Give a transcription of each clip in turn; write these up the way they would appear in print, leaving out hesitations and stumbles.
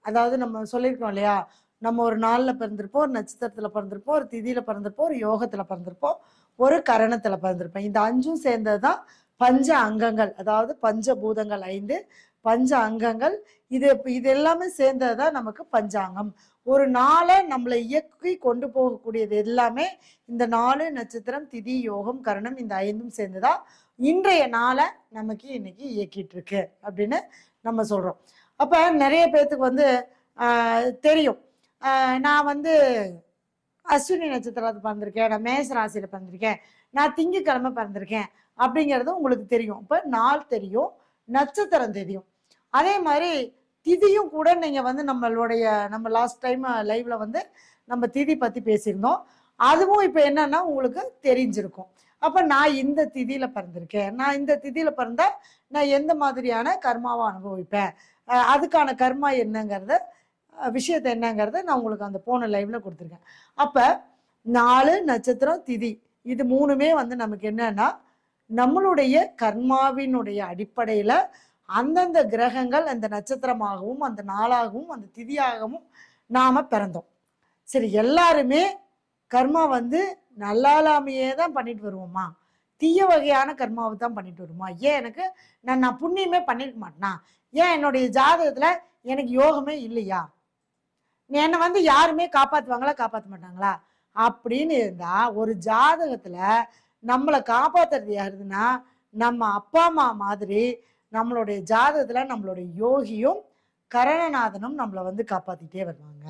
அதாவது நம்ம சொல்லியிருக்கோம் இல்லையா, நம்ம ஒரு நாள்ல பிறந்திருப்போம், ஒரு நட்சத்திரத்துல பிறந்திருப்போம், ஒரு திதியில பிறந்திருப்போம், ஒரு யோகத்துல பிறந்திருப்போம், ஒரு கரணத்துல பிறந்திருப்போம். இந்த 5ம் சேர்ந்தது தான் பஞ்ச அங்கங்கள். அதாவது பஞ்சபூதங்கள் 5, பஞ்ச அங்கங்கள். இது எல்லாமே சேர்ந்தது தான் நமக்கு பஞ்சாங்கம். ஒரு நாளை நம்மளை இயக்கி கொண்டு போகக்கூடியது எல்லாமே இந்த 4 நட்சத்திரம், திதி, யோகம், கரணம் இந்த 5ம் சேர்ந்துதான் இன்றைய நாளை நமக்கு இன்னைக்கு இயக்கிட்டு இருக்கு அப்படின்னு நம்ம சொல்றோம். அப்ப நிறைய பேர்த்துக்கு வந்து தெரியும், நான் வந்து அஸ்வினி நட்சத்திரத்தை பிறந்திருக்கேன், நான் மேச ராசியில பிறந்திருக்கேன், நான் திங்கக்கிழமை பிறந்திருக்கேன் அப்படிங்கிறது உங்களுக்கு தெரியும். இப்ப நாள் தெரியும், நட்சத்திரம் தெரியும். அதே மாதிரி திதியும் கூட நீங்க வந்து நம்ம லாஸ்ட் டைம் லைவ்ல வந்து நம்ம திதி பத்தி பேசியிருந்தோம். அதுவும் இப்ப என்னன்னா உங்களுக்கு தெரிஞ்சிருக்கும். அப்ப நான் இந்த திதியில பிறந்திருக்கேன், நான் இந்த திதியில பிறந்தா நான் எந்த மாதிரியான கர்மாவை அனுபவிப்பேன், அதுக்கான கர்மா என்னங்கிறத விஷயத்த என்னங்கிறத நான் உங்களுக்கு அந்த போன லைவ்ல கொடுத்துருக்கேன். அப்ப 4 நட்சத்திரம் திதி இது 3மே வந்து நமக்கு என்னன்னா நம்மளுடைய கர்மாவினுடைய அடிப்படையில அந்தந்த கிரகங்கள் அந்த நட்சத்திரமாகவும் அந்த நாளாகவும் அந்த திதியாகவும் நாம பிறந்தோம். சரி, எல்லாருமே கர்மா வந்து நல்லாலாமையே தான் பண்ணிட்டு வருவோமா, தீய வகையான கர்மாவை தான் பண்ணிட்டு வருமா? ஏன் எனக்கு நான் புண்ணியமே பண்ணிருக்க மாட்டேனா? ஏன் என்னுடைய ஜாதகத்துல எனக்கு யோகமே இல்லையா? என்னை வந்து யாருமே காப்பாத்துவாங்களா காப்பாற்ற மாட்டாங்களா அப்படின்னு இருந்தா, ஒரு ஜாதகத்துல நம்மளை காப்பாத்துறது யாருதுன்னா நம்ம அப்பா அம்மா மாதிரி நம்மளுடைய ஜாதகத்துல நம்மளுடைய யோகியும் கரணநாதனும் நம்மளை வந்து காப்பாத்திட்டே வருவாங்க.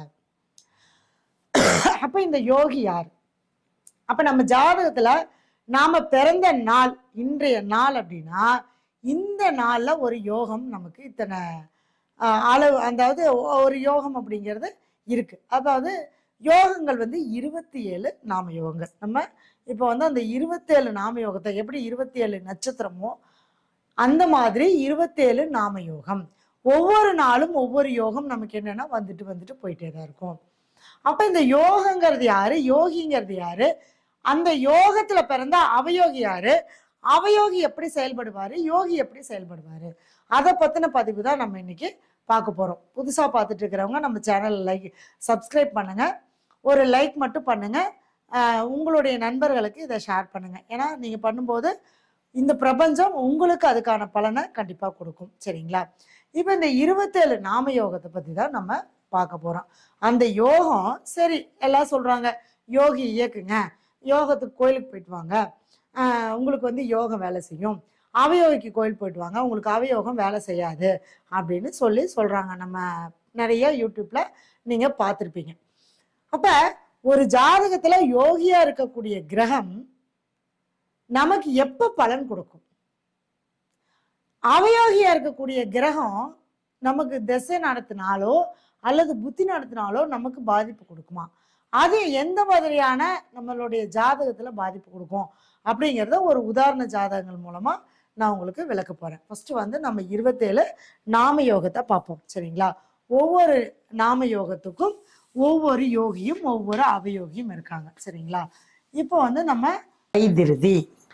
அப்ப இந்த யோகி யார்? அப்ப நம்ம ஜாதகத்துல நாம பிறந்த நாள் இன்றைய நாள் அப்படின்னா இந்த நாள்ல ஒரு யோகம் நமக்கு இத்தனை அளவு, அதாவது ஒரு யோகம் அப்படிங்கிறது இருக்கு. அதாவது யோகங்கள் வந்து 27 நாம யோகங்கள். நம்ம இப்போ வந்து அந்த 27 நாம யோகத்தை எப்படி 27 நட்சத்திரமோ அந்த மாதிரி 27 நாம யோகம். ஒவ்வொரு நாளும் ஒவ்வொரு யோகம் நமக்கு என்னன்னா வந்துட்டு வந்துட்டு போயிட்டே தான் இருக்கும். அப்ப இந்த யோகங்கிறது யாரு, யோகிங்கிறது யாரு, அந்த யோகத்துல பிறந்த அவயோகி யாரு, அவயோகி எப்படி செயல்படுவாரு, யோகி எப்படி செயல்படுவாரு, அதை பத்தின பதிவு தான் நம்ம இன்னைக்கு பார்க்க போறோம். புதுசா பார்த்துட்டு இருக்கிறவங்க நம்ம சேனல் சப்ஸ்கிரைப் பண்ணுங்க, ஒரு லைக் மட்டும் பண்ணுங்க, உங்களுடைய நண்பர்களுக்கு இதை ஷேர் பண்ணுங்க. ஏன்னா நீங்க பண்ணும்போது இந்த பிரபஞ்சம் உங்களுக்கு அதுக்கான பலனை கண்டிப்பா கொடுக்கும். சரிங்களா? இப்ப இந்த 27 நாம யோகத்தை பத்தி தான் நம்ம பார்க்க போறோம். அந்த யோகம் சரி எல்லாம் சொல்றாங்க யோகி இயக்குங்க, யோகத்துக்கு கோயிலுக்கு போயிட்டு வாங்க, உங்களுக்கு வந்து யோகம் வேலை செய்யும், அவயோகிக்கு கோயில் போயிட்டு வாங்க, உங்களுக்கு அவயோகம் வேலை செய்யாது அப்படின்னு சொல்றாங்க. நம்ம நிறைய யூடியூப்ல நீங்க பார்த்துருப்பீங்க. அப்ப ஒரு ஜாதகத்துல யோகியா இருக்கக்கூடிய கிரகம் நமக்கு எப்ப பலன் கொடுக்கும்? அவயோகியா இருக்கக்கூடிய கிரகம் நமக்கு திசை நடத்தினாலோ அல்லது புத்தி நடத்தினாலோ நமக்கு பாதிப்பு கொடுக்குமா? அது எந்த மாதிரியான நம்மளுடைய ஜாதகத்துல பாதிப்பு கொடுக்கும் அப்படிங்கிறத ஒரு உதாரண ஜாதகங்கள் மூலமா நான் உங்களுக்கு விளக்க போறேன். ஃபர்ஸ்ட் வந்து நம்ம 27 நாம யோகத்தை பார்ப்போம். சரிங்களா? ஒவ்வொரு நாம யோகத்துக்கும் ஒவ்வொரு யோகியும் ஒவ்வொரு அவயோகியும் இருக்காங்க. சரிங்களா? இப்போ வந்து நம்ம வைதிருதி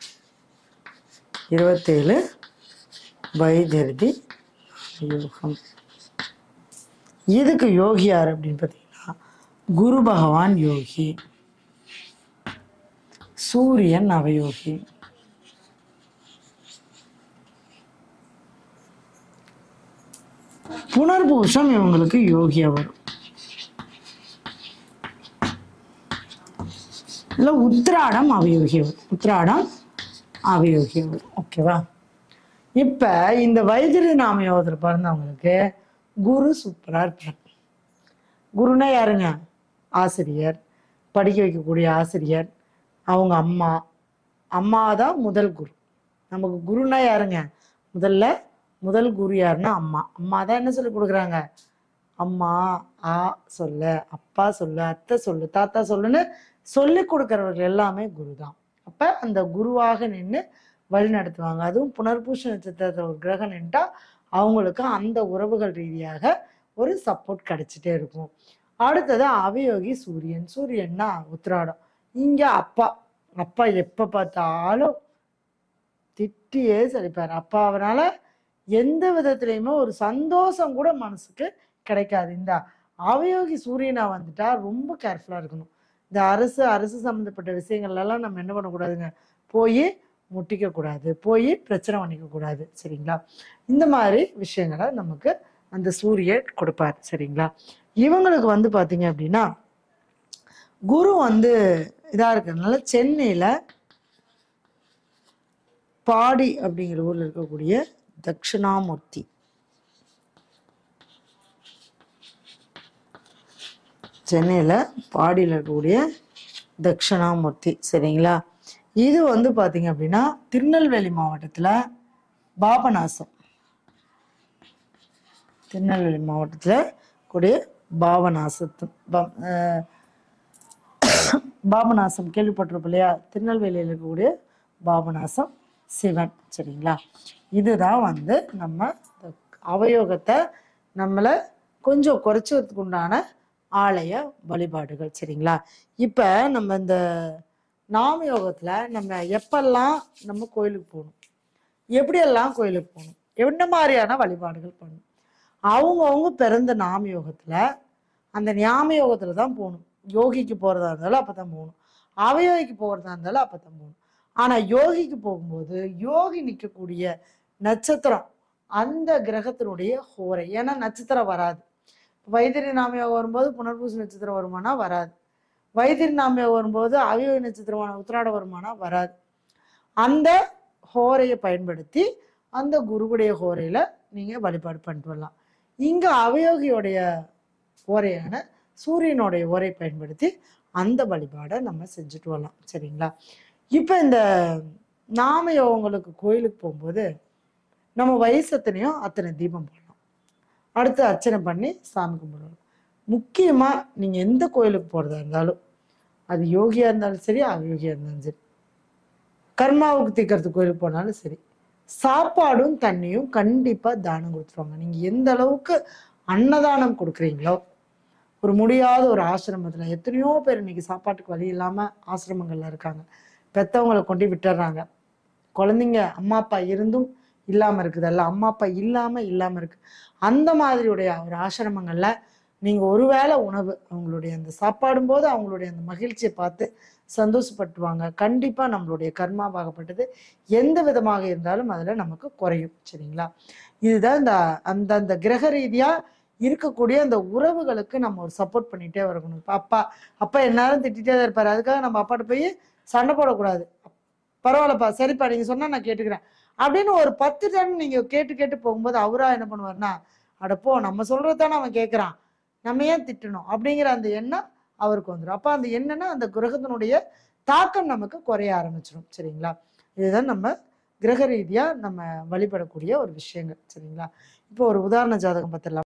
27 வைதிருதி யோகம். இதுக்கு யோகி யார் அப்படின்னு பார்த்தீங்கன்னா குரு பகவான் யோகி, சூரியன் அவயோகி, புனர்பூஷம் இவங்களுக்கு யோகியா வரும், இல்லை உத்திராடம் அவயோகி வரும், உத்திராடம் அவயோகி வரும். ஓகேவா? இப்ப இந்த வைத்திரி நாம யோகத்தில் பிறந்தவங்களுக்கு குரு சூப்பரா இருப்பார். குருனா யாருங்க? ஆசிரியர், படிக்க வைக்கக்கூடிய ஆசிரியர், அவங்க அம்மா. அம்மா தான் முதல் குரு. நமக்கு குருனா யாருங்க? முதல் குரு யாருன்னா அம்மா. அம்மா தான் என்ன சொல்லி கொடுக்குறாங்க? அம்மா ஆ சொல்லு, அப்பா சொல்லு, அத்தை சொல்லு, தாத்தா சொல்லுன்னு சொல்லி கொடுக்கறவர்கள் எல்லாமே குரு தான். அப்ப அந்த குருவாக நின்று வழி நடத்துவாங்க. அதுவும் புனர்பூஷ நட்சத்திரத்தில் ஒரு கிரகம் நின்றா அவங்களுக்கு அந்த உறவுகள் ரீதியாக ஒரு சப்போர்ட் கிடைச்சிட்டே இருக்கும். அடுத்தது அவயோகி சூரியன். சூரியன்னா உத்திராடம். இங்க அப்பா. அப்பா எப்ப பார்த்தாலும் திட்டியே சரிப்பார். அப்பா அவனால எந்த விதத்திலையுமே ஒரு சந்தோஷம் கூட மனசுக்கு கிடைக்காது. இந்த அவயோகி சூரியனா வந்துட்டா ரொம்ப கேர்ஃபுல்லா இருக்கணும். இந்த அரசு சம்பந்தப்பட்ட விஷயங்கள்லாம் நம்ம என்ன பண்ணக்கூடாதுங்க, போய் முட்டிக்க கூடாது, போய் பிரச்சனை பண்ணிக்க கூடாது. சரிங்களா? இந்த மாதிரி விஷயங்களை நமக்கு அந்த சூரியன் கொடுப்பார். சரிங்களா? இவங்களுக்கு வந்து பாத்தீங்க அப்படின்னா குரு வந்து இதா இருக்கிறதுனால சென்னையில பாடி அப்படிங்கிற ஊர்ல இருக்கக்கூடிய தட்சிணாமூர்த்தி, சென்னையில பாடியில் இருக்கக்கூடிய தட்சிணாமூர்த்தி, சரிங்களா? இது வந்து பாத்தீங்க அப்படின்னா திருநெல்வேலி மாவட்டத்துல பாபநாசம், திருநெல்வேலி மாவட்டத்துல கூடிய பாபநாசம் கேள்விப்பட்டிருப்போம் இல்லையா? திருநெல்வேலியில் இருக்கக்கூடிய பாபநாசம் சிவன். சரிங்களா? இதுதான் வந்து நம்ம அவயோகத்தை நம்மளை கொஞ்சம் குறைச்சதுக்கு உண்டான ஆலய வழிபாடுகள். சரிங்களா? இப்ப நம்ம இந்த நாமயோகத்துல நம்ம எப்பெல்லாம் நம்ம கோயிலுக்கு போகணும், எப்படியெல்லாம் கோயிலுக்கு போகணும், என்ன மாதிரியான வழிபாடுகள் பண்ணணும், அவங்கவுங்க பிறந்த நாமயோகத்துல அந்த ஞாம யோகத்துல தான் போகணும். யோகிக்கு போறதா இருந்தாலும் அப்பதான் போகணும், அவயோகிக்கு போறதா இருந்தாலும் அப்பதான் போகணும். ஆனா யோகிக்கு போகும்போது யோகி நிற்கக்கூடிய நட்சத்திரம் அந்த கிரகத்தினுடைய ஹோரை, ஏன்னா நட்சத்திரம் வராது. வைத்திரி நாமயோகம் வரும்போது புனர்பூச நட்சத்திரம் வருமானா வராது, வைத்திரி நாமயோகம் வரும்போது அவயோகி நட்சத்திரமான உத்திராட வருமானா வராது. அந்த ஹோரையை பயன்படுத்தி அந்த குருவுடைய ஹோரையில நீங்க வழிபாடு பண்ணிட்டு வரலாம். இங்க அவயோகியோடைய ஓரையான சூரியனுடைய ஓரை பயன்படுத்தி அந்த வழிபாடை நம்ம செஞ்சுட்டு வரலாம். சரிங்களா? இப்ப இந்த நாமயோகங்களுக்கு கோயிலுக்கு போகும்போது நம்ம வயசு எத்தனையோ அத்தனை தீபம் போடலாம், அடுத்து அர்ச்சனை பண்ணி சாமி கும்பிடலாம். முக்கியமா நீங்க எந்த கோயிலுக்கு போறதா இருந்தாலும், அது யோகியா இருந்தாலும் சரி அவயோகியா இருந்தாலும் சரி, கர்மாவுக்கு தீர்க்கறதுக்கு கோயிலுக்கு போனாலும் சரி, சாப்பாடும் தண்ணியும் கண்டிப்பா தானம் கொடுத்துருவாங்க. நீங்க எந்த அளவுக்கு அன்னதானம் கொடுக்குறீங்களோ, ஒரு முடியாத ஒரு ஆசிரமத்துல எத்தனையோ பேர் இன்னைக்கு சாப்பாட்டுக்கு வழி இல்லாம ஆசிரமங்கள்ல இருக்காங்க. பெத்தவங்களை கொண்டு விட்டுறாங்க, குழந்தைங்க அம்மா அப்பா இருந்தும் இல்லாம இருக்குதல்ல, அம்மா அப்பா இல்லாம இருக்கு. அந்த மாதிரியுடைய ஒரு ஆசிரமங்கள்ல நீங்க ஒருவேளை உணவு அவங்களுடைய அந்த சாப்பாடும் போது அவங்களுடைய அந்த மகிழ்ச்சியை பார்த்து சந்தோஷப்பட்டுவாங்க. கண்டிப்பா நம்மளுடைய கர்மாவாகப்பட்டது எந்த விதமாக இருந்தாலும் அதுல நமக்கு குறையும். சரிங்களா? இதுதான் இந்த அந்தந்த கிரக ரீதியா இருக்கக்கூடிய அந்த உறவுகளுக்கு நம்ம ஒரு சப்போர்ட் பண்ணிட்டே வரணும். அப்பா எல்லாரும் திட்டிகிட்டே தான் இருப்பாரு, அதுக்காக நம்ம அப்பாட்ட போய் சண்டை போடக்கூடாது. பரவாயில்லப்பா, சரிப்பா, நீங்க சொன்னா நான் கேட்டுக்கிறேன் அப்படின்னு ஒரு 10 டன் நீங்க கேட்டு கேட்டு போகும்போது அவரா என்ன பண்ணுவாருன்னா, அடப்போ நம்ம சொல்றதுதானே அவன் கேட்கறான், நம்ம ஏன் திட்டணும் அப்படிங்கிற அந்த எண்ணம் அவருக்கு வந்துடும். அப்ப அந்த என்னன்னா அந்த கிரகத்தினுடைய தாக்கம் நமக்கு குறைய ஆரம்பிச்சிடும். சரிங்களா? இதுதான் நம்ம கிரக ரீதியா நம்ம வழிபடக்கூடிய ஒரு விஷயங்கள். சரிங்களா? இப்போ ஒரு உதாரண ஜாதகம் பார்த்துடலாம்.